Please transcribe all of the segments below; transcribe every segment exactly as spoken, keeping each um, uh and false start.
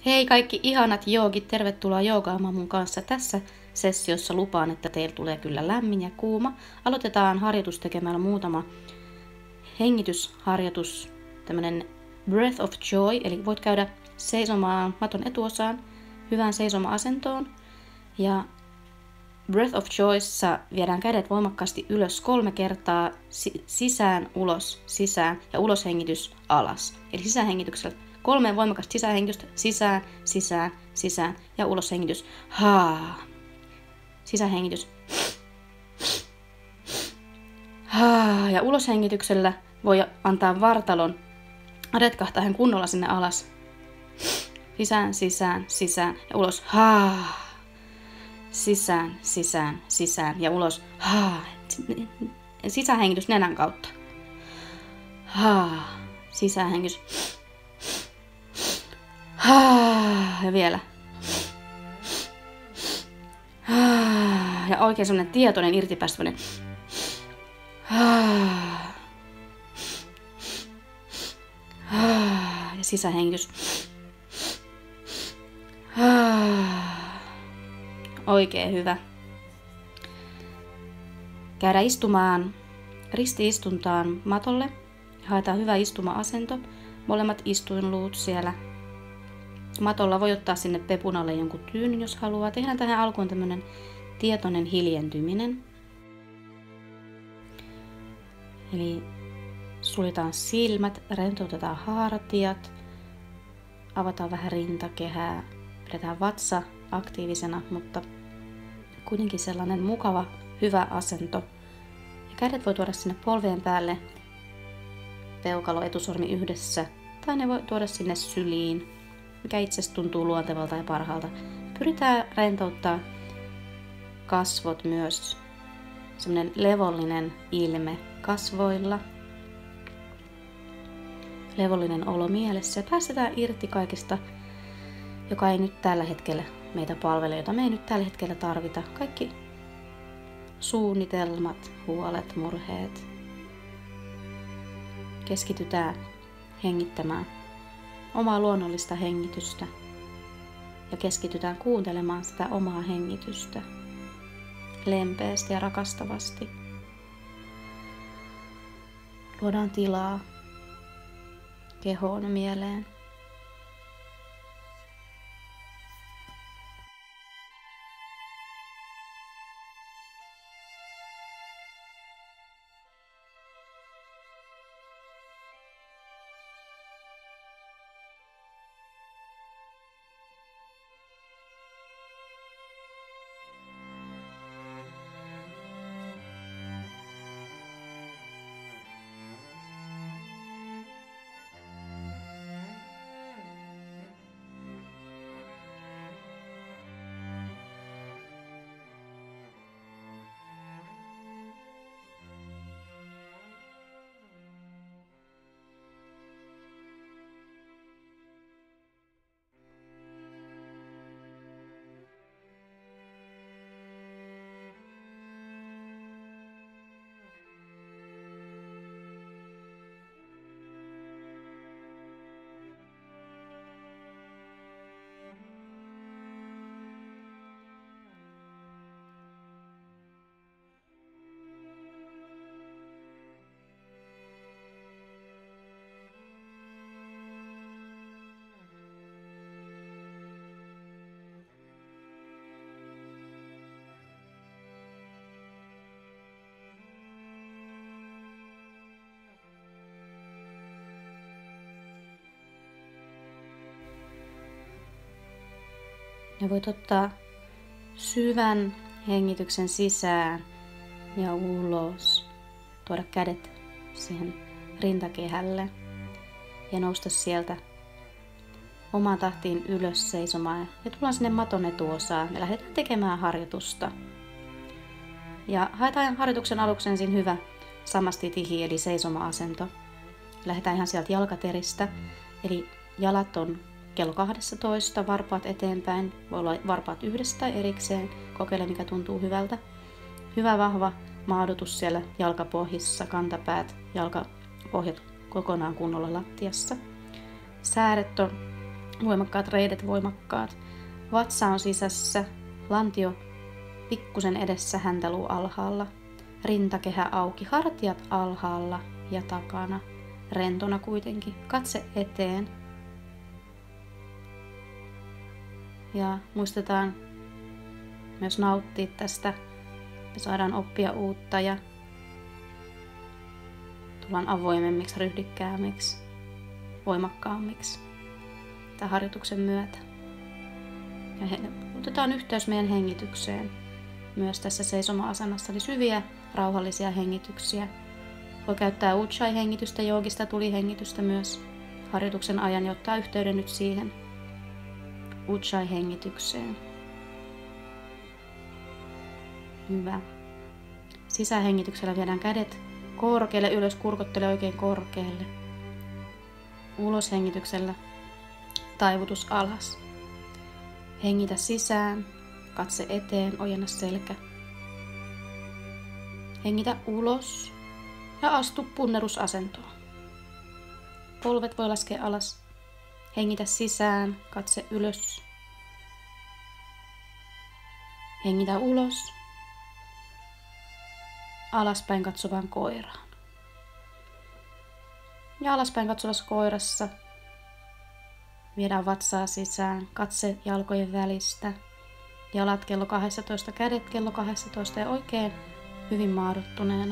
Hei kaikki ihanat joogit, tervetuloa joogaamaan mun kanssa. Tässä sessiossa lupaan, että teillä tulee kyllä lämmin ja kuuma. Aloitetaan harjoitus tekemällä muutama hengitysharjoitus, tämmönen breath of joy, eli voit käydä seisomaan maton etuosaan, hyvään seisoma-asentoon. Ja breath of joyssa viedään kädet voimakkaasti ylös kolme kertaa, sisään, ulos, sisään ja uloshengitys alas. Eli sisähengityksellä kolme voimakasta sisähengitystä, sisään, sisään, sisään ja uloshengitys. Haa. Sisähengitys. Haa. Ja uloshengityksellä voi antaa vartalon retkahtaa ihan kunnolla sinne alas. Sisään, sisään, sisään ja ulos. Haa. Sisään, sisään, sisään ja ulos. Haa. Sisähengitys nenän kautta. Haa. Sisähengitys. Ja vielä. Ja oikein semmonen tietoinen irtipäästäväinen. Ja sisähengitys. Oikein hyvä. Käydään istumaan ristiistuntaan matolle. Haetaan hyvä istuma-asento. Molemmat istuinluut siellä matolla. Voi ottaa sinne pepun alle jonkun tyynyn, jos haluaa. Tehdään tähän alkuun tämmönen tietoinen hiljentyminen. Eli suljetaan silmät, rentoutetaan hartiat, avataan vähän rintakehää, pidetään vatsa aktiivisena, mutta kuitenkin sellainen mukava, hyvä asento. Ja kädet voi tuoda sinne polvien päälle, peukalo, etusormi yhdessä, tai ne voi tuoda sinne syliin, mikä itse tuntuu luontevalta ja parhaalta. Pyritään rentouttaa kasvot myös, semmoinen levollinen ilme kasvoilla, levollinen olo mielessä ja päästetään irti kaikesta, joka ei nyt tällä hetkellä meitä palvele, jota me ei nyt tällä hetkellä tarvita. Kaikki suunnitelmat, huolet, murheet. Keskitytään hengittämään omaa luonnollista hengitystä ja keskitytään kuuntelemaan sitä omaa hengitystä lempeästi ja rakastavasti. Luodaan tilaa kehoon ja mieleen. Ja voit ottaa syvän hengityksen sisään ja ulos. Tuoda kädet siihen rintakehälle ja nousta sieltä omaan tahtiin ylös seisomaan. Ja tullaan sinne maton etuosaan ja lähdetään tekemään harjoitusta. Ja haetaan harjoituksen aluksi ensin hyvä samastitihi eli seisoma-asento. Lähdetään ihan sieltä jalkateristä, eli jalat on kello kaksitoista, varpaat eteenpäin, voi olla varpaat yhdessä tai erikseen, kokeile mikä tuntuu hyvältä. Hyvä vahva maadotus siellä jalkapohjissa, kantapäät, jalkapohjat kokonaan kunnolla lattiassa. Sääret on voimakkaat reidet, voimakkaat. Vatsa on sisässä, lantio pikkusen edessä, häntäluu alhaalla. Rintakehä auki, hartiat alhaalla ja takana. Rentona kuitenkin. Katse eteen. Ja muistetaan myös nauttia tästä. Me saadaan oppia uutta ja tullaan avoimemmiksi, ryhdikkäämmiksi, voimakkaammiksi tämän harjoituksen myötä. Ja he, otetaan yhteys meidän hengitykseen myös tässä seisoma-asennossa, eli syviä, rauhallisia hengityksiä. Voi käyttää Ujjayi-hengitystä, joogista tulihengitystä myös harjoituksen ajan ja ottaa yhteyden nyt siihen Ujjayi-hengitykseen. Hyvä. Sisähengityksellä viedään kädet korkealle ylös, kurkottele oikein korkealle. Uloshengityksellä taivutus alas. Hengitä sisään, katse eteen, ojenna selkä. Hengitä ulos ja astu punnerusasentoon. Polvet voi laskea alas. Hengitä sisään, katse ylös. Hengitä ulos. Alaspäin katsovaan koiraan. Ja alaspäin katsovassa koirassa viedään vatsaa sisään, katse jalkojen välistä. Jalat kello kaksitoista, kädet kello kaksitoista ja oikein hyvin maadottuneena.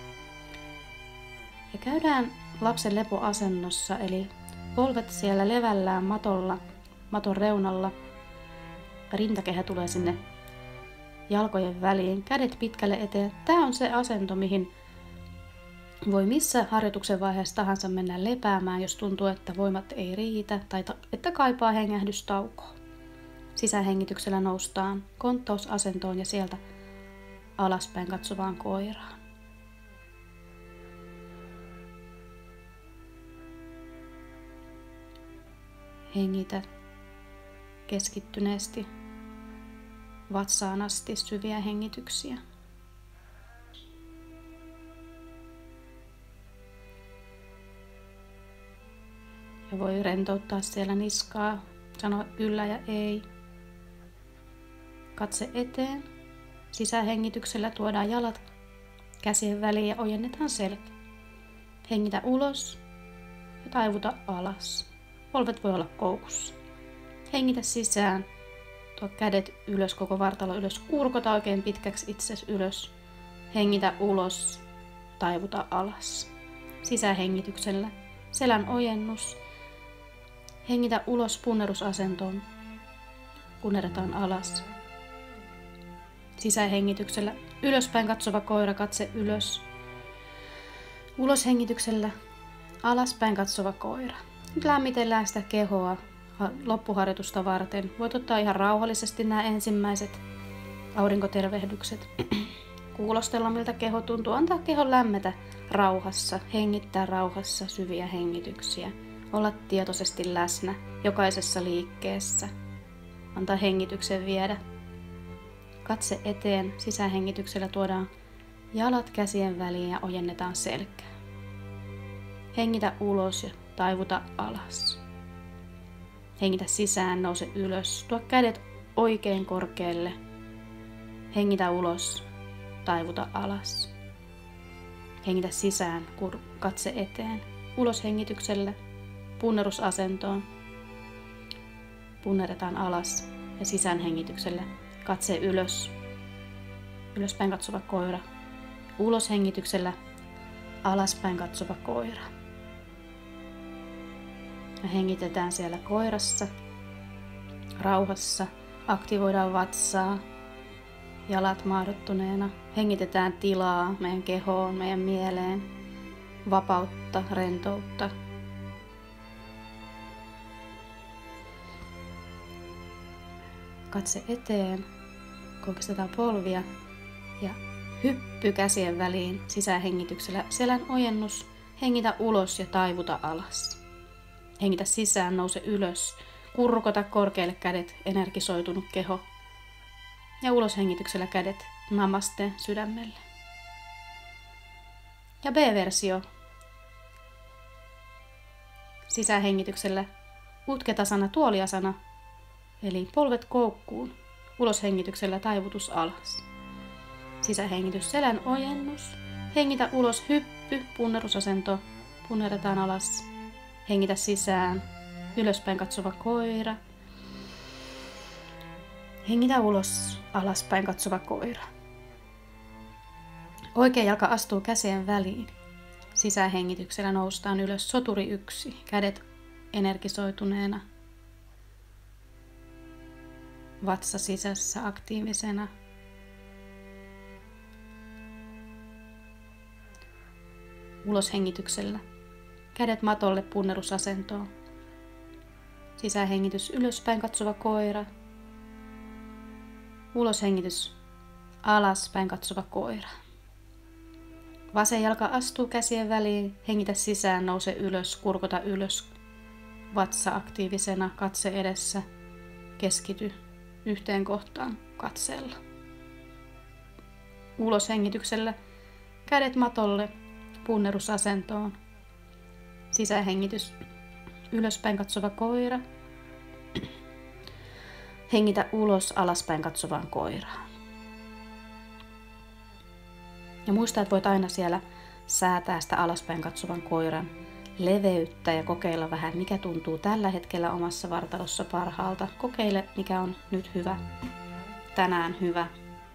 Ja käydään lapsen lepoasennossa, eli polvet siellä levällään matolla, maton reunalla. Rintakehä tulee sinne jalkojen väliin, kädet pitkälle eteen. Tämä on se asento, mihin voi missä harjoituksen vaiheessa tahansa mennä lepäämään, jos tuntuu, että voimat ei riitä tai että kaipaa hengähdystaukoa. Sisähengityksellä noustaan konttausasentoon ja sieltä alaspäin katsovaan koiraan. Hengitä keskittyneesti vatsaan asti syviä hengityksiä. Ja voi rentouttaa siellä niskaa, sanoa kyllä ja ei. Katse eteen. Sisähengityksellä tuodaan jalat käsien väliin ja ojennetaan selkä. Hengitä ulos ja taivuta alas. Polvet voi olla koukussa. Hengitä sisään. Tuo kädet ylös, koko vartalo ylös. Kurkota oikein pitkäksi itsesi ylös. Hengitä ulos. Taivuta alas. Sisähengityksellä selän ojennus. Hengitä ulos punnerusasentoon. Punneretaan alas. Sisähengityksellä ylöspäin katsova koira, katse ylös. Uloshengityksellä alaspäin katsova koira. Nyt lämmitellään sitä kehoa loppuharjoitusta varten. Voit ottaa ihan rauhallisesti nämä ensimmäiset aurinkotervehdykset. Kuulostella miltä keho tuntuu. Antaa kehon lämmetä rauhassa. Hengittää rauhassa syviä hengityksiä. Olla tietoisesti läsnä jokaisessa liikkeessä. Antaa hengityksen viedä. Katse eteen. Sisähengityksellä tuodaan jalat käsien väliin ja ojennetaan selkää. Hengitä ulos ja taivuta alas. Hengitä sisään, nouse ylös. Tuo kädet oikein korkealle. Hengitä ulos, taivuta alas. Hengitä sisään, katse eteen. Ulos hengityksellä, punnerusasentoon. Punneretaan alas ja sisään hengityksellä, katse ylös. Ylöspäin katsova koira. Ulos hengityksellä, alaspäin katsova koira. Ja hengitetään siellä koirassa, rauhassa, aktivoidaan vatsaa, jalat maadottuneena. Hengitetään tilaa meidän kehoon, meidän mieleen, vapautta, rentoutta. Katse eteen, koukistetaan polvia ja hyppy käsien väliin sisähengityksellä. Selän ojennus, hengitä ulos ja taivuta alas. Hengitä sisään, nouse ylös, kurkota korkealle kädet, energisoitunut keho. Ja uloshengityksellä kädet, namaste sydämelle. Ja B-versio. Sisähengityksellä Utketasana tuoliasana, eli polvet koukkuun. Uloshengityksellä taivutus alas. Sisähengitys selän ojennus. Hengitä ulos hyppy, punnerusasento. Punnerretaan alas. Hengitä sisään. Ylöspäin katsova koira. Hengitä ulos, alaspäin katsova koira. Oikea jalka astuu käsien väliin. Sisähengityksellä noustaan ylös, soturi yksi, kädet energisoituneena. Vatsa sisässä aktiivisena. Uloshengityksellä. Kädet matolle punnerusasentoon. Sisähengitys ylöspäin katsova koira. Uloshengitys alaspäin katsova koira. Vasen jalka astuu käsien väliin, hengitä sisään, nouse ylös, kurkota ylös. Vatsa aktiivisena, katse edessä, keskity yhteen kohtaan katseella. Uloshengityksellä kädet matolle, punnerusasentoon. Sisähengitys ylöspäin katsova koira. Hengitä ulos alaspäin katsovaan koiraan. Ja muista, että voit aina siellä säätää sitä alaspäin katsovan koiran leveyttä ja kokeilla vähän, mikä tuntuu tällä hetkellä omassa vartalossa parhaalta. Kokeile, mikä on nyt hyvä, tänään hyvä.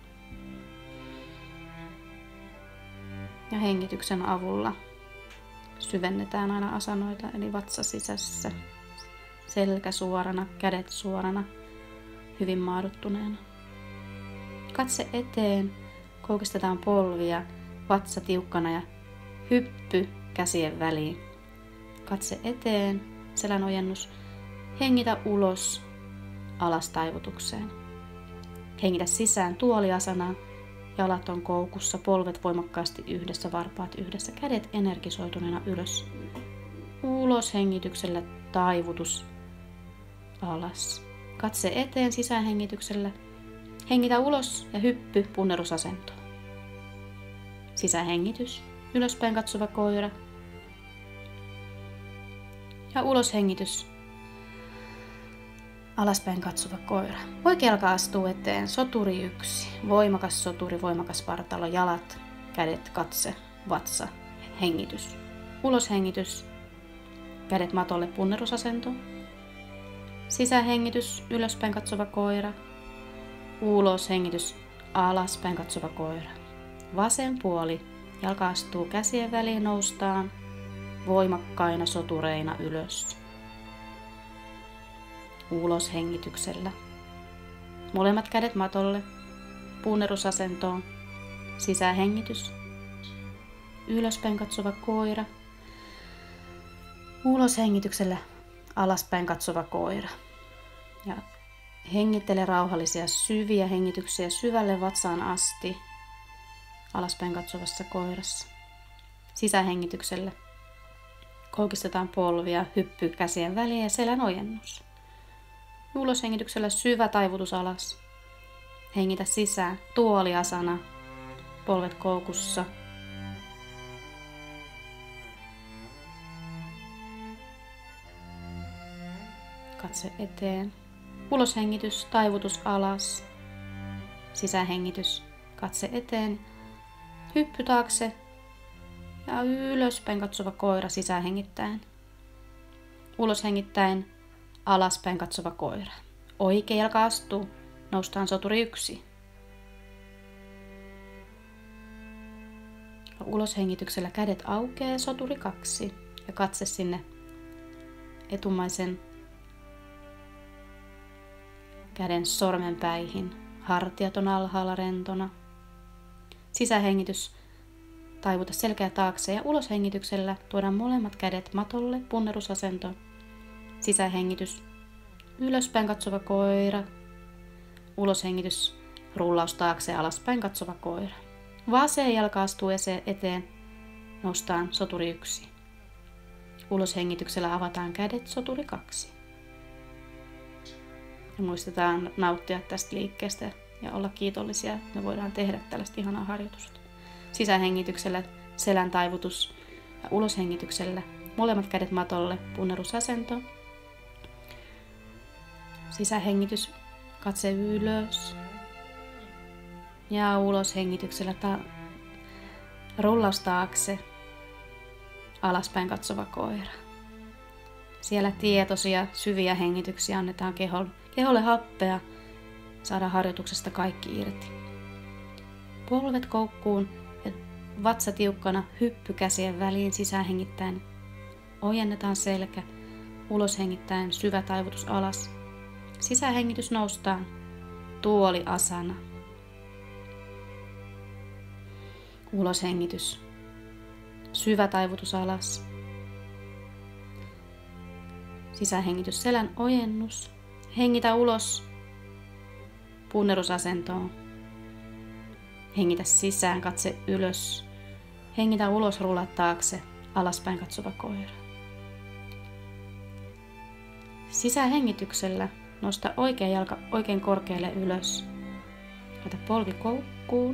Ja hengityksen avulla syvennetään aina asanoita, eli vatsa sisässä, selkä suorana, kädet suorana, hyvin maaduttuneena. Katse eteen, koukistetaan polvia, vatsa tiukkana ja hyppy käsien väliin. Katse eteen, selän ojennus, hengitä ulos, alas taivutukseen. Hengitä sisään tuoliasana, jalat on koukussa, polvet voimakkaasti yhdessä, varpaat yhdessä, kädet energisoituneena ylös. Ulos hengityksellä taivutus, alas. Katse eteen sisähengityksellä. Hengitä ulos ja hyppy punnerusasentoon. Sisähengitys, ylöspäin katsova koira. Ja uloshengitys, alaspäin katsova koira. Oikea jalka astuu eteen, soturi yksi. Voimakas soturi, voimakas vartalo, jalat, kädet, katse, vatsa, hengitys. Uloshengitys, kädet matolle punnerusasentoon. Sisähengitys, ylöspäin katsova koira. Uloshengitys, alaspäin katsova koira. Vasen puoli, jalka astuu käsien väliin, noustaan voimakkaina sotureina ylös. Uloshengityksellä. Molemmat kädet matolle, punnerusasentoon. Sisähengitys, ylöspäin katsova koira. Uloshengityksellä alaspäin katsova koira. Ja hengittele rauhallisia syviä hengityksiä syvälle vatsaan asti alaspäin katsovassa koirassa. Sisähengityksellä koukistetaan polvia, hyppy käsien väliin ja selän ojennus. Uloshengityksellä syvä taivutus alas. Hengitä sisään, tuoliasana, polvet koukussa. Katse eteen. Uloshengitys, taivutus alas. Sisähengitys, katse eteen. Hyppy taakse ja ylöspäin katsova koira sisähengittäen. Uloshengittäen alaspäin katsova koira. Oikea jalka astuu, noustaan soturi yksi. Uloshengityksellä kädet aukeaa, soturi kaksi ja katse sinne etumaisen käden sormenpäihin. Hartiat on alhaalla rentona. Sisähengitys, taivuta selkeä taakse ja uloshengityksellä tuodaan molemmat kädet matolle, punnerusasento. Sisähengitys, ylöspäin katsova koira. Uloshengitys, rullaus taakse ja alaspäin katsova koira. Vasen jalka astuu eteen, noustaan soturi yksi. Uloshengityksellä avataan kädet, soturi kaksi. Ja muistetaan nauttia tästä liikkeestä ja olla kiitollisia, että me voidaan tehdä tällaista ihanaa harjoitusta. Sisähengityksellä selän taivutus ja uloshengityksellä molemmat kädet matolle, punnerusasento. Sisähengitys, katse ylös. Ja ulos hengityksellä ta- rullaus taakse. Alaspäin katsova koira. Siellä tietoisia, syviä hengityksiä annetaan keholle, keholle happea. Saadaan harjoituksesta kaikki irti. Polvet koukkuun ja vatsa tiukkana, hyppy käsien väliin sisähengittäen. Ojennetaan selkä, ulos hengittäen syvä taivutus alas. Sisähengitys noustaan, tuoli asana. Ulos hengitys, syvä taivutus alas. Sisähengitys, selän ojennus. Hengitä ulos punnerusasentoon. Hengitä sisään, katse ylös. Hengitä ulos, rullaa taakse, alaspäin katsova koira. Sisähengityksellä nosta oikea jalka oikein korkealle ylös. Laita polvi koukkuun.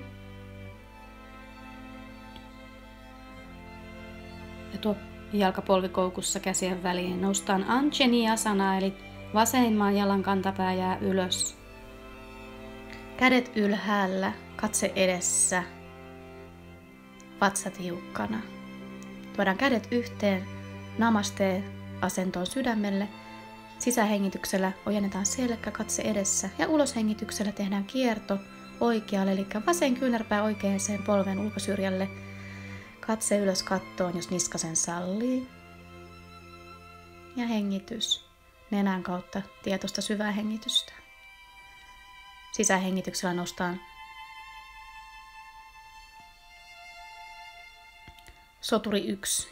Ja tuo jalka polvikoukussa käsien väliin. Noustaan Anjani-asanaa, eli vasemman jalan kantapää jää ylös. Kädet ylhäällä, katse edessä, vatsa tiukkana. Tuodaan kädet yhteen, namaste-asentoon sydämelle. Sisähengityksellä ojennetaan selkä, katse edessä ja uloshengityksellä tehdään kierto oikealle, eli vasen kyynärpää oikeaan polven ulkosyrjälle. Katse ylös kattoon, jos niska sen sallii. Ja hengitys nenän kautta tietoista syvää hengitystä. Sisähengityksellä nostaan soturi yksi.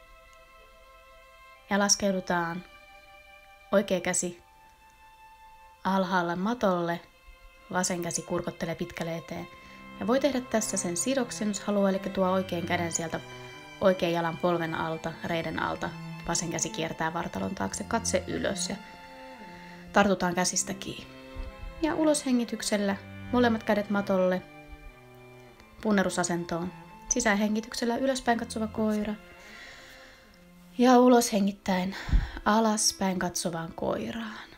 Ja laskeudutaan oikea käsi alhaalla matolle, vasen käsi kurkottelee pitkälle eteen. Ja voi tehdä tässä sen sidoksen, jos haluaa, eli tuo oikean käden sieltä oikean jalan polven alta, reiden alta. Vasen käsi kiertää vartalon taakse, katse ylös ja tartutaan käsistä kiinni. Ja uloshengityksellä molemmat kädet matolle, punnerusasentoon. Sisähengityksellä ylöspäin katsova koira. Ja ulos hengittäen alaspäin katsovaan koiraan.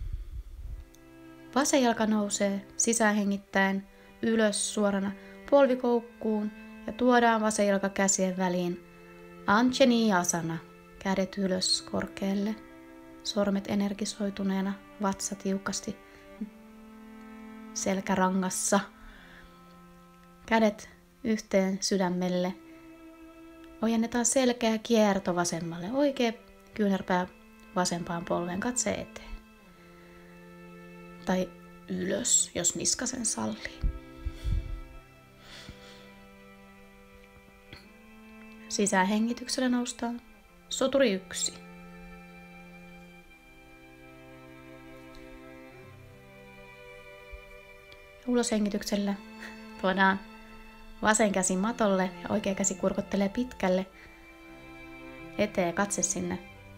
Vasen jalka nousee sisähengittäen ylös suorana polvikoukkuun ja tuodaan vasen jalka käsien väliin. Anjani-asana, kädet ylös korkealle, sormet energisoituneena, vatsa tiukasti selkärangassa. Kädet yhteen sydämelle. Ojennetaan selkeä kierto vasemmalle. Oikea kyynärpää vasempaan polveen, katse eteen. Tai ylös, jos niska sen sallii. Sisähengityksellä noustaan soturi yksi. Uloshengityksellä tuodaan vasen käsi matolle ja oikea käsi kurkottelee pitkälle eteen, katse sinne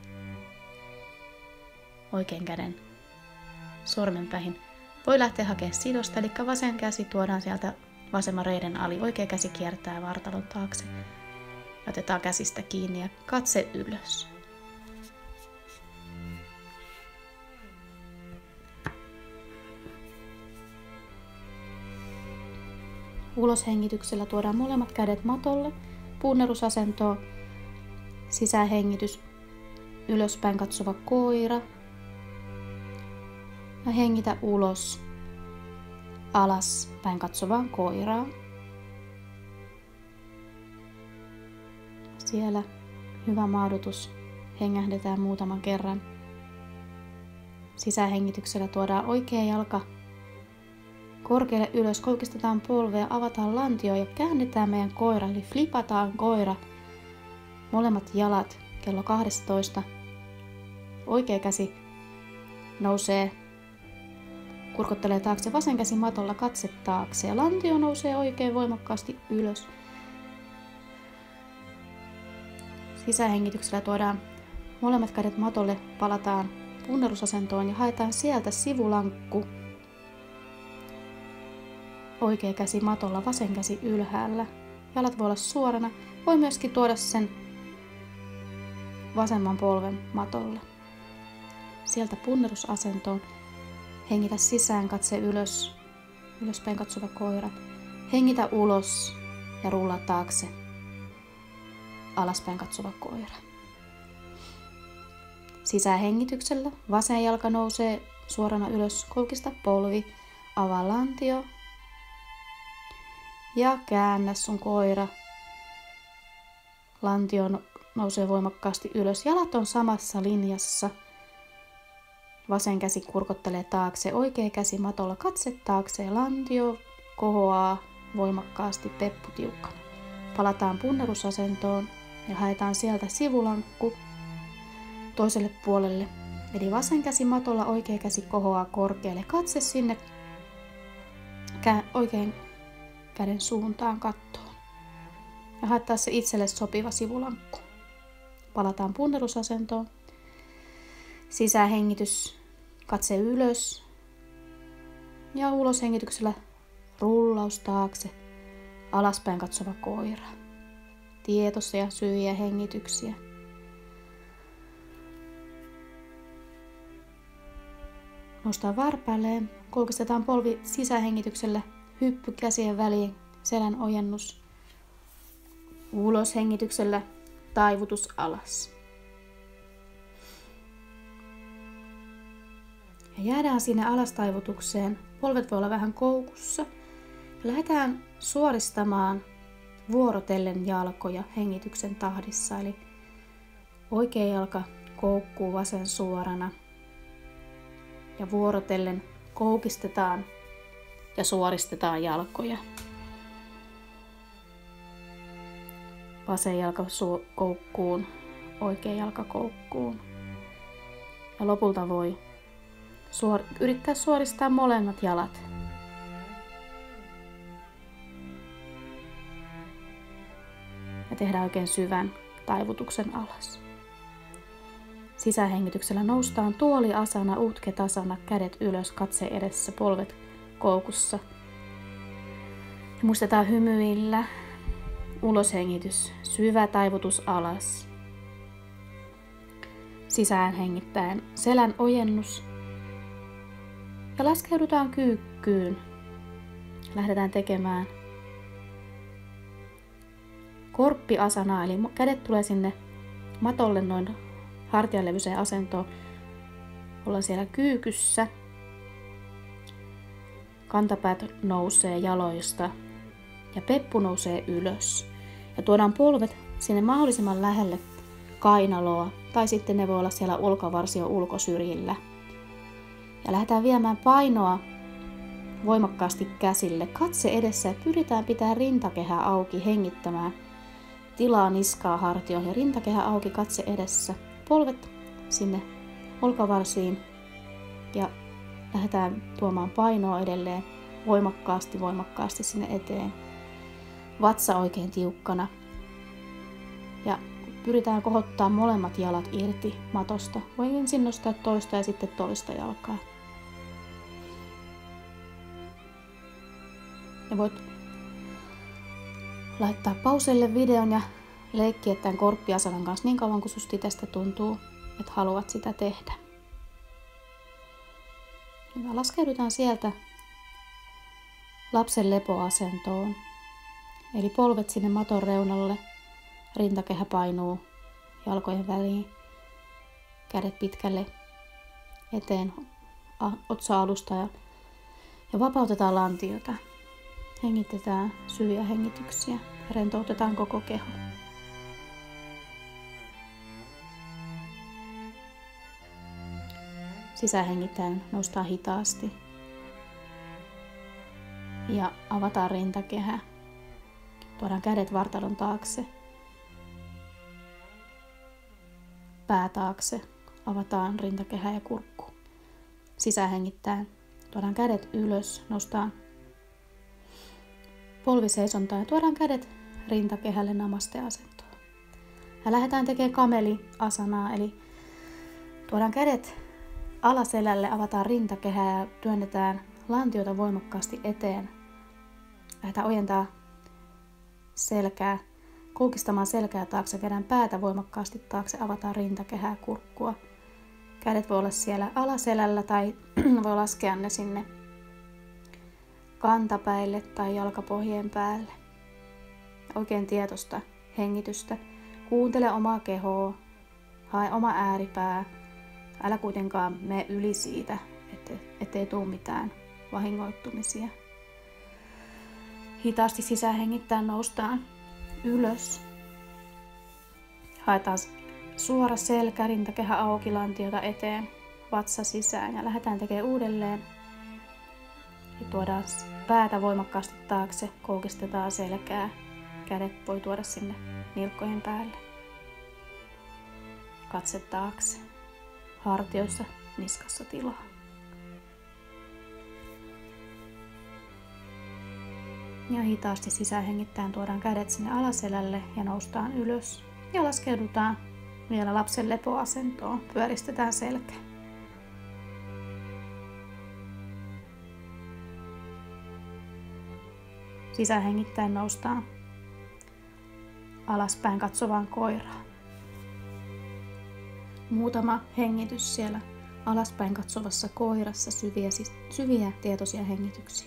oikean käden sormenpäihin. Voi lähteä hakemaan sidosta, eli vasen käsi tuodaan sieltä vasemman reiden ali, oikea käsi kiertää vartalon taakse. Otetaan käsistä kiinni ja katse ylös. Uloshengityksellä tuodaan molemmat kädet matolle, punnerusasentoon, sisähengitys, ylöspäin katsova koira. Ja hengitä ulos, alaspäin katsovaan koiraan. Siellä hyvä maadotus, hengähdetään muutaman kerran. Sisähengityksellä tuodaan oikea jalka korkealle ylös, koukistetaan polvea, avataan lantio ja käännetään meidän koira, eli flipataan koira. Molemmat jalat kello kaksitoista. Oikea käsi nousee, kurkottelee taakse, vasen käsi matolla, katse taakse ja lantio nousee oikein voimakkaasti ylös. Sisähengityksellä tuodaan molemmat kädet matolle, palataan punnerusasentoon ja haetaan sieltä sivulankku. Oikea käsi matolla, vasen käsi ylhäällä. Jalat voi olla suorana. Voi myöskin tuoda sen vasemman polven matolle. Sieltä punnerusasentoon. Hengitä sisään, katse ylös, ylöspäin katsova koira. Hengitä ulos ja rullaa taakse, alaspäin katsova koira. Sisähengityksellä vasen jalka nousee suorana ylös, koukista polvi, avaa lantio ja käännä sun koira. Lantio nousee voimakkaasti ylös, jalat on samassa linjassa. Vasen käsi kurkottelee taakse, oikea käsi matolla, katse taakse ja lantio kohoaa voimakkaasti, peppu tiukkana. Palataan punnerusasentoon ja haetaan sieltä sivulankku toiselle puolelle. Eli vasen käsi matolla, oikea käsi kohoaa korkealle, katse sinne kä- oikean käden suuntaan kattoon. Ja haettaa se itselle sopiva sivulankku. Palataan punnerusasentoon. Sisähengitys, katse ylös ja uloshengityksellä rullaus taakse, alaspäin katsova koira. Tietoisia syviä hengityksiä. Noustaan varpaileen, koukistetaan polvi sisähengityksellä, hyppy käsien väliin, selän ojennus. Uloshengityksellä taivutus alas. Ja jäädään sinne alastaivutukseen. Polvet voi olla vähän koukussa. Lähdetään suoristamaan vuorotellen jalkoja hengityksen tahdissa. Eli oikea jalka koukkuu vasen suorana. Ja vuorotellen koukistetaan ja suoristetaan jalkoja. Vasen jalka su- koukkuun, oikea jalka koukkuun. Ja lopulta voi suor- yrittää suoristaa molemmat jalat. Ja tehdään oikein syvän taivutuksen alas. Sisähengityksellä noustaan tuoliasana, utketasana, kädet ylös, katse edessä, polvet koukussa. Ja muistetaan hymyillä. Uloshengitys, syvä taivutus alas. Sisään hengittäen selän ojennus. Ja laskeudutaan kyykkyyn. Lähdetään tekemään korppiasanaa, eli kädet tulee sinne matolle noin hartianlevyiseen asentoon. Ollaan siellä kyykyssä. Kantapäät nousee jaloista ja peppu nousee ylös. Ja tuodaan polvet sinne mahdollisimman lähelle kainaloa, tai sitten ne voi olla siellä ulkovarsion ulkosyrjillä. Ja lähdetään viemään painoa voimakkaasti käsille, katse edessä ja pyritään pitää rintakehä auki, hengittämään tilaa niskaa hartioon ja rintakehä auki, katse edessä. Polvet sinne olkavarsiin ja lähdetään tuomaan painoa edelleen voimakkaasti, voimakkaasti sinne eteen. Vatsa oikein tiukkana. Ja pyritään kohottaa molemmat jalat irti matosta. Voi ensin nostaa toista ja sitten toista jalkaa. Ja voit laittaa pauselle videon ja leikkiä tämän korppiasanan kanssa niin kauan kuin susta tästä tuntuu, että haluat sitä tehdä. Hyvä, laskeudutaan sieltä lapsen lepoasentoon. Eli polvet sinne maton reunalle, rintakehä painuu jalkojen väliin, kädet pitkälle eteen otsa-alusta ja, ja vapautetaan lantiota. Hengitetään syviä hengityksiä, rentoutetaan koko keho. Sisähengittäen noustaan hitaasti ja avataan rintakehä. Tuodaan kädet vartalon taakse, pää taakse, avataan rintakehä ja kurkku. Sisähengittäen tuodaan kädet ylös, noustaan polviseisontaan ja tuodaan kädet rintakehälle namaste-asentoon. Ja lähdetään tekemään kameli-asanaa, eli tuodaan kädet alaselälle, avataan rintakehää ja työnnetään lantiota voimakkaasti eteen. Lähdetään ojentaa selkää, koukistamaan selkää taakse, vedään päätä voimakkaasti taakse, avataan rintakehää, kurkkua. Kädet voi olla siellä alaselällä tai voi laskea ne sinne kantapäille tai jalkapohjien päälle. Oikein tietoista hengitystä. Kuuntele omaa kehoa, hae oma ääripää. Älä kuitenkaan mene yli siitä, ettei tule mitään vahingoittumisia. Hitaasti sisähengittäen noustaan ylös. Haetaan suora selkä, rintakehä auki, lantiota eteen, vatsa sisään ja lähdetään tekemään uudelleen. Ja tuodaan päätä voimakkaasti taakse, koukistetaan selkää. Kädet voi tuoda sinne nilkkojen päälle. Katse taakse. Hartioissa, niskassa tilaa. Ja hitaasti sisähengittäen tuodaan kädet sinne alaselälle ja noustaan ylös. Ja laskeudutaan vielä lapsen lepoasentoon. Pyöristetään selkä. Sisähengittäen noustaan alaspäin katsovaan koiraan. Muutama hengitys siellä alaspäin katsovassa koirassa, syviä, syviä tietoisia hengityksiä.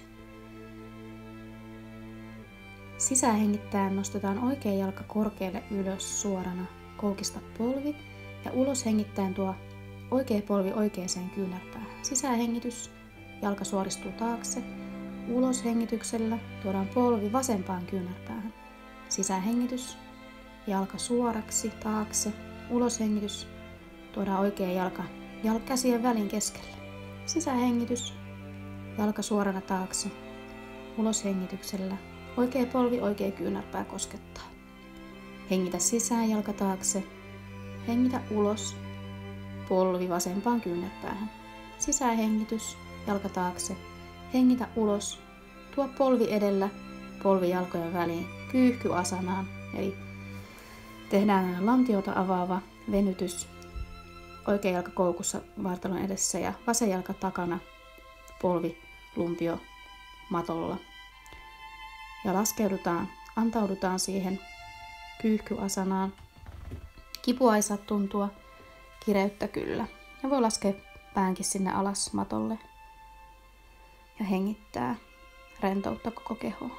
Sisähengittäen nostetaan oikea jalka korkealle ylös suorana, koukista polvi ja ulos hengittäen tuo oikea polvi oikeaan kyynärpäähän. Sisähengitys, jalka suoristuu taakse, ulos hengityksellä tuodaan polvi vasempaan kyynärpäähän. Sisähengitys, jalka suoraksi taakse, ulos hengitys, tuodaan oikea jalka jalka käsien välin keskelle. Sisähengitys, jalka suorana taakse, ulos hengityksellä. Oikea polvi, oikea kyynärpää koskettaa. Hengitä sisään, jalka taakse. Hengitä ulos, polvi vasempaan kyynärpäähän. Sisähengitys, jalka taakse. Hengitä ulos, tuo polvi edellä, polvi jalkojen väliin. Kyyhky asanaan, eli tehdään lantiota avaava venytys. Oikea jalka koukussa vartalon edessä ja vasen jalka takana, polvi lumpio matolla. Ja laskeudutaan, antaudutaan siihen kyyhkyasanaan. Kipua ei saa tuntua, kireyttä kyllä. Ja voi laskea päänkin sinne alas matolle ja hengittää rentoutta koko kehoa.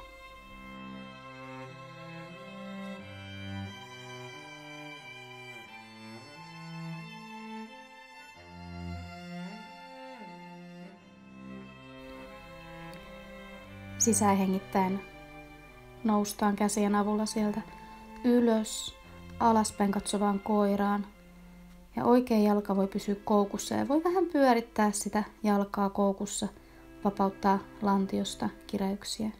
Sisähengittäen noustaan käsien avulla sieltä ylös, alaspäin katsovaan koiraan. Ja oikea jalka voi pysyä koukussa ja voi vähän pyörittää sitä jalkaa koukussa, vapauttaa lantiosta kireyksiä.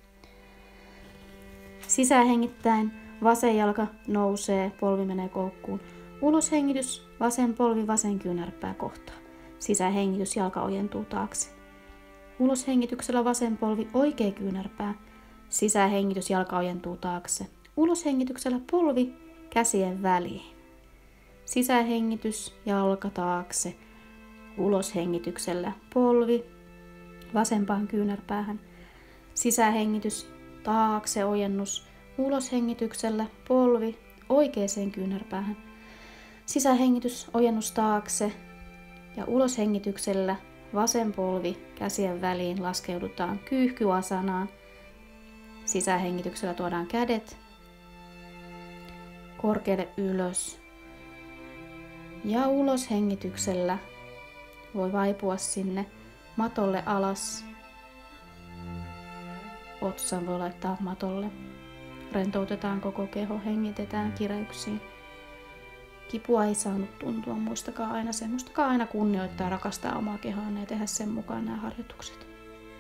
Sisähengittäen vasen jalka nousee, polvi menee koukkuun. Uloshengitys, vasen polvi, vasen kyynärpää kohtaa. Sisähengitys, jalka ojentuu taakse. Uloshengityksellä vasen polvi, oikea kyynärpää. Sisähengitys, jalka ojentuu taakse. Uloshengityksellä polvi käsien väliin. Sisähengitys, jalka taakse. Uloshengityksellä polvi vasempaan kyynärpäähän. Sisähengitys, taakse ojennus. Uloshengityksellä polvi oikeaan kyynärpäähän. Sisähengitys, ojennus taakse. Ja uloshengityksellä vasen polvi käsien väliin, laskeudutaan kyyhkyasanaan. Sisähengityksellä tuodaan kädet korkealle ylös. Ja uloshengityksellä voi vaipua sinne matolle alas. Otsan voi laittaa matolle. Rentoutetaan koko keho, hengitetään kireyksiin. Kipua ei saanut tuntua, muistakaa aina se. Muistakaa aina kunnioittaa ja rakastaa omaa kehoanne ja tehdä sen mukaan nämä harjoitukset.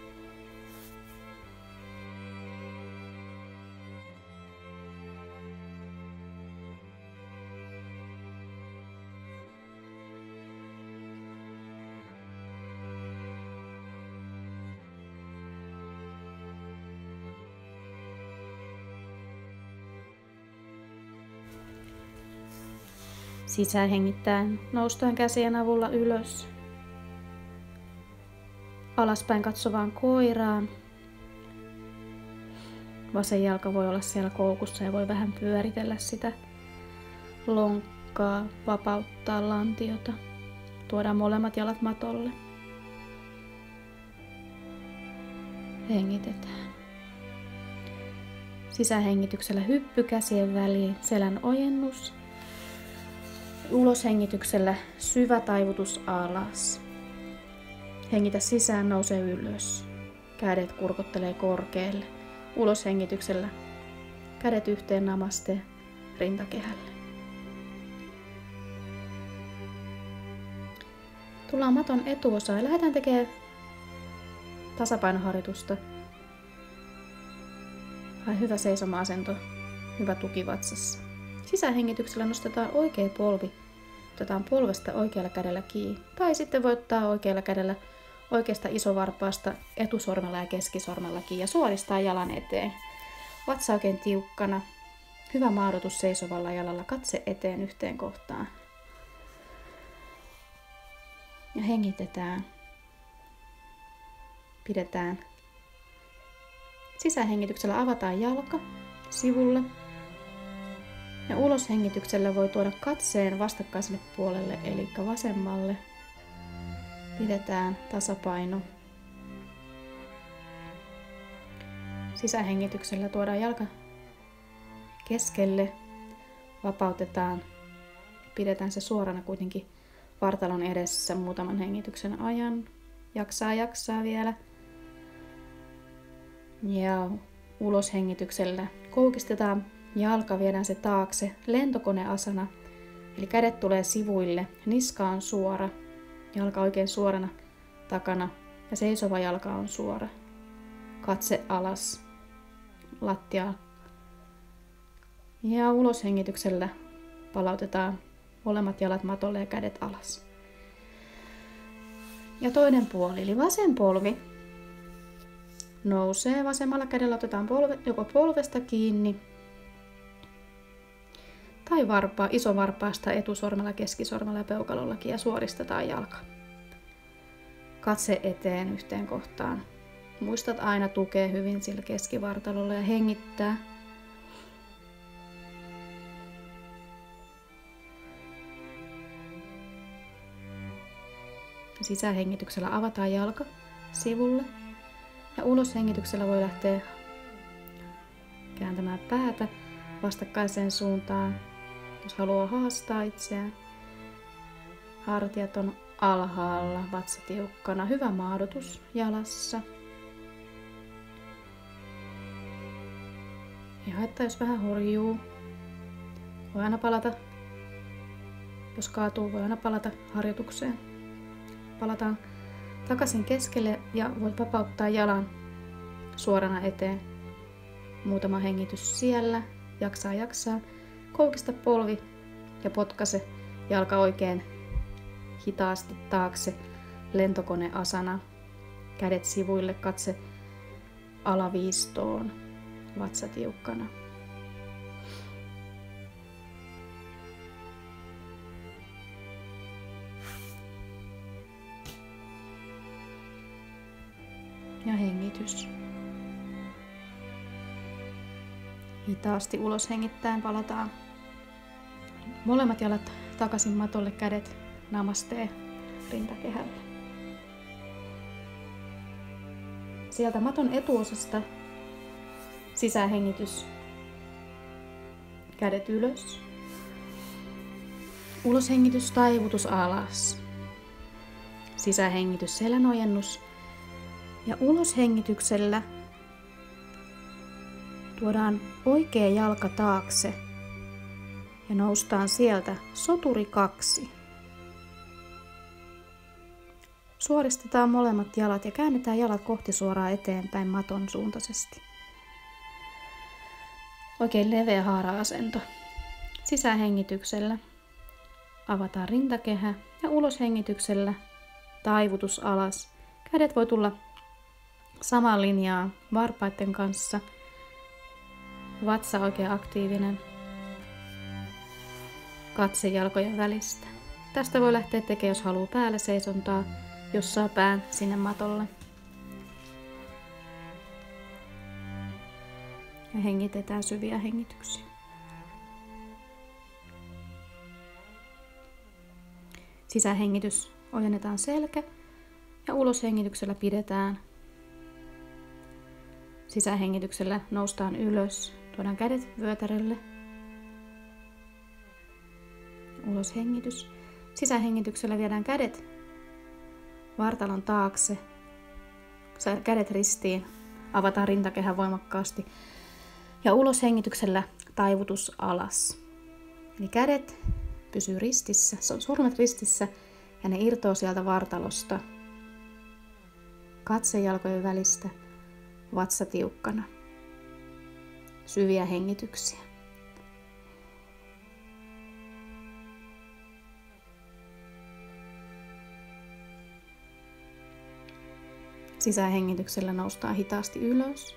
Sisähengittäen noustaan käsien avulla ylös. Alaspäin katsovaan koiraan. Vasen jalka voi olla siellä koukussa ja voi vähän pyöritellä sitä lonkkaa, vapauttaa lantiota. tuodaan molemmat jalat matolle. Hengitetään. Sisähengityksellä hyppy käsien väliin, selän ojennus. Uloshengityksellä syvä taivutus alas. Hengitä sisään, nouse ylös. Kädet kurkottelee korkealle. Uloshengityksellä kädet yhteen, namaste, rintakehälle. Tullaan maton etuosaan ja lähdetään tekemään tasapainoharjoitusta. Ai, hyvä seisoma-asento, hyvä tuki vatsassa. Sisähengityksellä nostetaan oikea polvi. Otetaan polvesta oikealla kädellä kiinni. Tai sitten voi ottaa oikealla kädellä oikeasta isovarpaasta etusormella ja keskisormella kiinni ja suoristaa jalan eteen. Vatsa oikein tiukkana. Hyvä maadotus seisovalla jalalla. Katse eteen yhteen kohtaan. Ja hengitetään. Pidetään. Sisähengityksellä avataan jalka sivulle. Ja uloshengityksellä voi tuoda katseen vastakkaiselle puolelle, eli vasemmalle. Pidetään tasapaino. Sisähengityksellä tuodaan jalka keskelle. Vapautetaan. Pidetään se suorana kuitenkin vartalon edessä muutaman hengityksen ajan. Jaksaa, jaksaa vielä. Ja uloshengityksellä koukistetaan jalka, viedään se taakse. Lentokoneasana, eli kädet tulee sivuille, niska on suora, jalka oikein suorana takana ja seisova jalka on suora. Katse alas, lattiaan. Ja uloshengityksellä palautetaan molemmat jalat matolle ja kädet alas. Ja toinen puoli, eli vasen polvi, nousee. Vasemmalla kädellä otetaan polve, joko polvesta kiinni tai varpaa, isovarpaasta etusormella, keskisormella ja peukalollakin ja suoristetaan jalka. Katse eteen yhteen kohtaan. Muistat aina tukea hyvin sillä keskivartalolla ja hengittää. Sisähengityksellä avataan jalka sivulle ja uloshengityksellä voi lähteä kääntämään päätä vastakkaiseen suuntaan, jos haluaa haastaa itseään. Hartiat on alhaalla, vatsa tiukkana, hyvä maadotus jalassa. Ei haittaa, jos vähän horjuu. Voi aina palata, jos kaatuu, voi aina palata harjoitukseen. Palataan takaisin keskelle ja voit vapauttaa jalan suorana eteen. Muutama hengitys siellä. Jaksaa, jaksaa. Koukista polvi ja potkaise jalka oikein hitaasti taakse. Lentokoneasana. Kädet sivuille, katse alaviistoon. Vatsa tiukkana. Ja hengitys. Hitaasti ulos hengittäen palataan. Molemmat jalat takaisin matolle, kädet namastee rintakehälle. Sieltä maton etuosasta sisähengitys. Kädet ylös. Uloshengitys, taivutus alas. Sisähengitys, selän ojennus. Ja uloshengityksellä tuodaan oikea jalka taakse ja noustaan sieltä soturi kaksi. Suoristetaan molemmat jalat ja käännetään jalat kohti suoraan eteenpäin maton suuntaisesti. Oikein leveä haara-asento. Sisähengityksellä avataan rintakehä ja uloshengityksellä taivutus alas. Kädet voi tulla samaan linjaan varpaiden kanssa. Vatsa oikein aktiivinen. Katse jalkojen välistä. Tästä voi lähteä tekemään, jos haluaa päällä seisontaa, jos saa pään sinne matolle. Ja hengitetään syviä hengityksiä. Sisähengitys Ojennetaan selkä ja uloshengityksellä pidetään. Sisähengityksellä noustaan ylös. Tuodaan kädet vyötärölle. Uloshengitys. Sisähengityksellä viedään kädet vartalon taakse. Kädet ristiin. Avataan rintakehä voimakkaasti. Ja uloshengityksellä taivutus alas. Eli kädet pysyy ristissä, sormet ristissä ja ne irtoaa sieltä vartalosta. Katse jalkojen välistä, vatsa tiukkana. Syviä hengityksiä. Sisähengityksellä noustaan hitaasti ylös.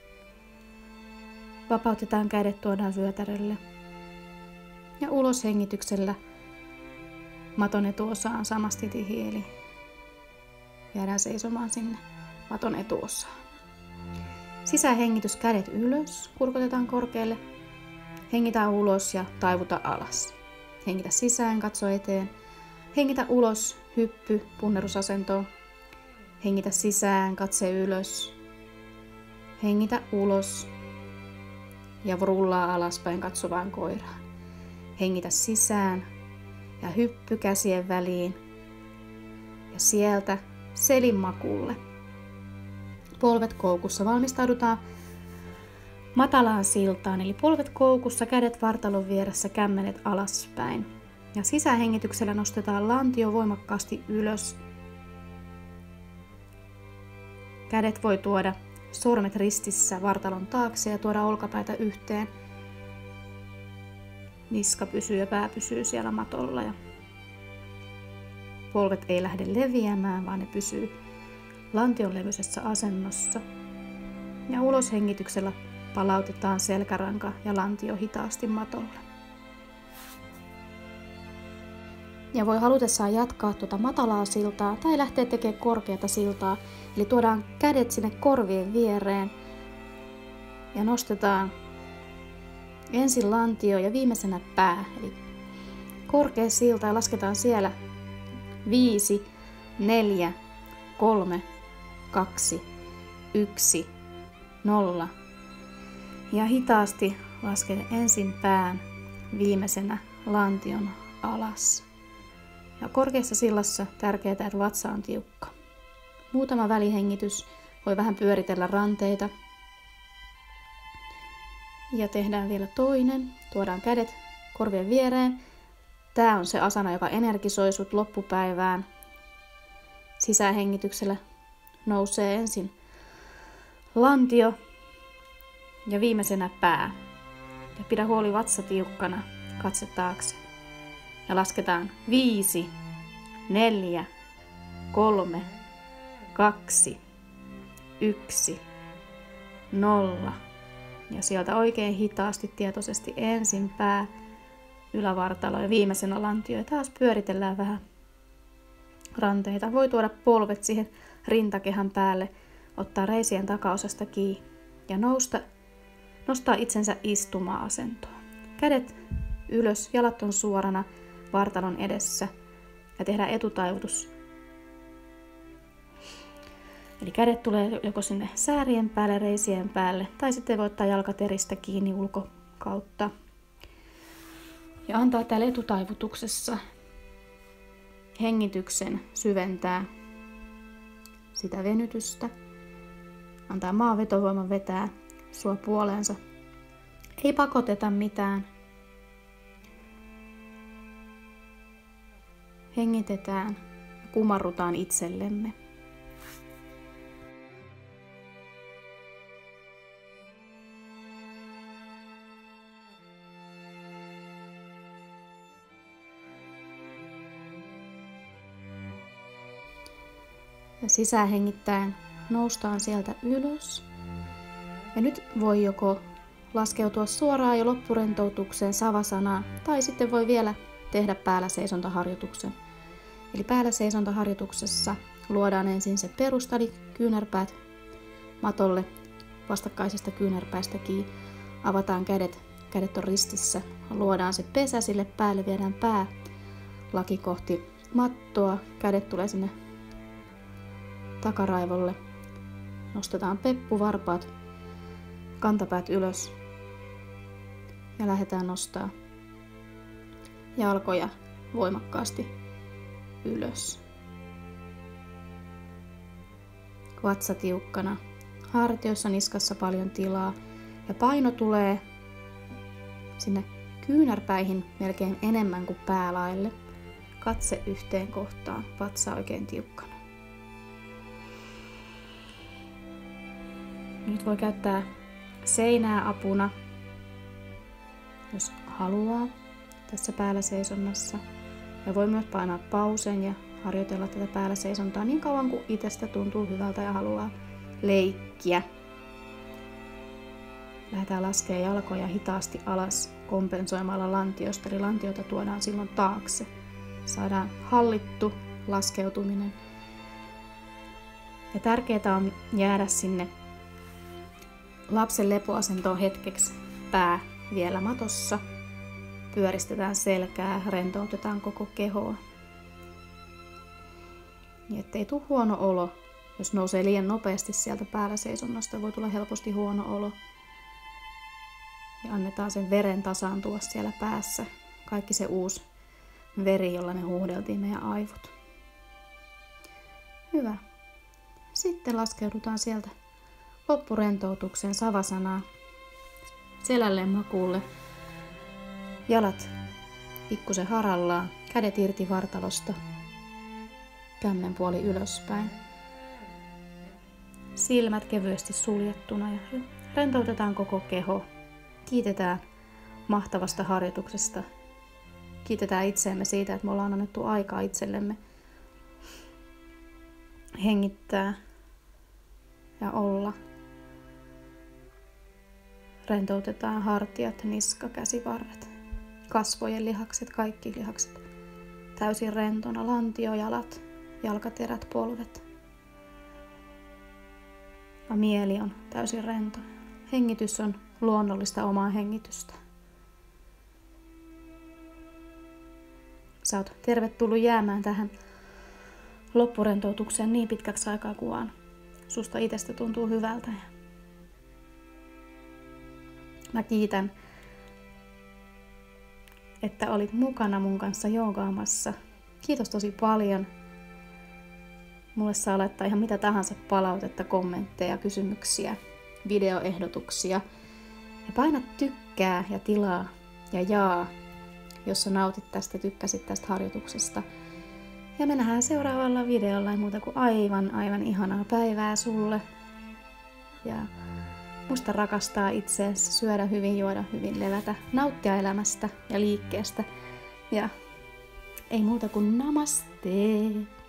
Vapautetaan kädet, tuodaan vyötärölle. Ja uloshengityksellä maton etuosaan samasti tihi, eli jäädään seisomaan sinne maton etuosaan. Sisähengitys, kädet ylös, kurkotetaan korkealle. Hengitä ulos ja taivuta alas. Hengitä sisään, katso eteen. Hengitä ulos, hyppy, punnerusasentoon. Hengitä sisään, katse ylös. Hengitä ulos ja rullaa alaspäin katsovaan koiraan. Hengitä sisään ja hyppy käsien väliin. Ja sieltä selin makuulle. Polvet koukussa. Valmistaudutaan matalaan siltaan, eli polvet koukussa, kädet vartalon vieressä, kämmenet alaspäin. Ja sisähengityksellä nostetaan lantio voimakkaasti ylös. Kädet voi tuoda sormet ristissä vartalon taakse ja tuoda olkapäitä yhteen. Niska pysyy ja pää pysyy siellä matolla. Ja polvet ei lähde leviämään, vaan ne pysyy lantion levyisessä asennossa. Ja uloshengityksellä palautetaan selkäranka ja lantio hitaasti matolle. Ja voi halutessaan jatkaa tuota matalaa siltaa tai lähteä tekemään korkeata siltaa. Eli tuodaan kädet sinne korvien viereen ja nostetaan ensin lantio ja viimeisenä pää. Eli korkea silta ja lasketaan siellä viisi, neljä, kolme, kaksi, yksi, nolla. Ja hitaasti lasken ensin pään, viimeisenä lantion alas. Ja korkeassa sillassa tärkeää, että vatsa on tiukka. Muutama välihengitys, voi vähän pyöritellä ranteita. Ja tehdään vielä toinen. Tuodaan kädet korvien viereen. Tämä on se asana, joka energisoi sut loppupäivään. Sisähengityksellä nousee ensin lantio ja viimeisenä pää. Ja pidä huoli vatsa tiukkana, katse taakse. Ja lasketaan viisi, neljä, kolme, kaksi, yksi, nolla. Ja sieltä oikein hitaasti, tietoisesti ensin pää, ylävartalo ja viimeisenä lantio. Ja taas pyöritellään vähän ranteita. Voi tuoda polvet siihen rintakehän päälle, ottaa reisien takaosasta kiinni ja nousta, nostaa itsensä istuma-asentoon. Kädet ylös, jalat on suorana vartalon edessä ja tehdään etutaivutus. Eli kädet tulee joko sinne säärien päälle, reisien päälle, tai sitten voi ottaa jalkateristä kiinni ulkokautta. Ja antaa täällä etutaivutuksessa hengityksen syventää sitä venytystä. Antaa maavetovoiman vetää sua puoleensa. Ei pakoteta mitään. Hengitetään ja kumarrutaan itsellemme. Ja sisähengittäen noustaan sieltä ylös. Ja nyt voi joko laskeutua suoraan jo loppurentoutukseen savasanaan, tai sitten voi vielä tehdä päällä seisontaharjoituksen. Eli päällä seisontaharjoituksessa luodaan ensin se perusta, eli kyynärpäät matolle vastakkaisesta kyynärpäistä kiinni. Avataan kädet, kädet on ristissä. Luodaan se pesä sille päälle, viedään pää laki kohti mattoa, kädet tulee sinne takaraivolle. Nostetaan peppu, varpaat, kantapäät ylös ja lähdetään nostaa jalkoja voimakkaasti ylös. Vatsa tiukkana, hartioissa, niskassa paljon tilaa ja paino tulee sinne kyynärpäihin melkein enemmän kuin päälaille. Katse yhteen kohtaan, vatsa oikein tiukkana. Nyt voi käyttää seinää apuna, jos haluaa tässä päällä seisonnassa. Ja voi myös painaa pausen ja harjoitella tätä päällä seisontaa niin kauan kuin itsestä tuntuu hyvältä ja haluaa leikkiä. Lähdetään laskemaan jalkoja hitaasti alas kompensoimalla lantiosta, eli lantiota tuodaan silloin taakse. Saadaan hallittu laskeutuminen. Ja tärkeää on jäädä sinne lapsen lepoasentoon hetkeksi, pää vielä matossa. Pyöristetään selkää, rentoutetaan koko kehoa. Niin ettei tule huono olo. Jos nousee liian nopeasti sieltä päällä seisonnasta, voi tulla helposti huono olo. Ja annetaan sen veren tasaantua siellä päässä. Kaikki se uusi veri, jolla me huuhdeltiin meidän aivot. Hyvä. Sitten laskeudutaan sieltä loppurentoutukseen savasanaa. Selälleen makuulle. Jalat pikkusen harallaan. Kädet irti vartalosta. Kämmenpuoli ylöspäin. Silmät kevyesti suljettuna ja rentoutetaan koko keho. Kiitetään mahtavasta harjoituksesta. Kiitetään itseämme siitä, että me ollaan annettu aikaa itsellemme hengittää ja olla. Rentoutetaan hartiat, niska, käsivarret, kasvojen lihakset, kaikki lihakset. Täysin rentona, lantio, jalat, jalkaterät, polvet. Ja mieli on täysin rento. Hengitys on luonnollista omaa hengitystä. Sä oot tervetullut jäämään tähän loppurentoutukseen niin pitkäksi aikaa kuin vaan susta itsestä tuntuu hyvältä. Mä kiitän, että olit mukana mun kanssa joogaamassa. Kiitos tosi paljon. Mulle saa laittaa ihan mitä tahansa palautetta, kommentteja, kysymyksiä, videoehdotuksia. Ja paina tykkää ja tilaa ja jaa, jos sä nautit tästä, tykkäsit tästä harjoituksesta. Ja me nähdään seuraavalla videolla, ei muuta kuin aivan, aivan ihanaa päivää sulle. Ja muista rakastaa itseäsi, syödä hyvin, juoda hyvin, levätä, nauttia elämästä ja liikkeestä. Ja ei muuta kuin namaste!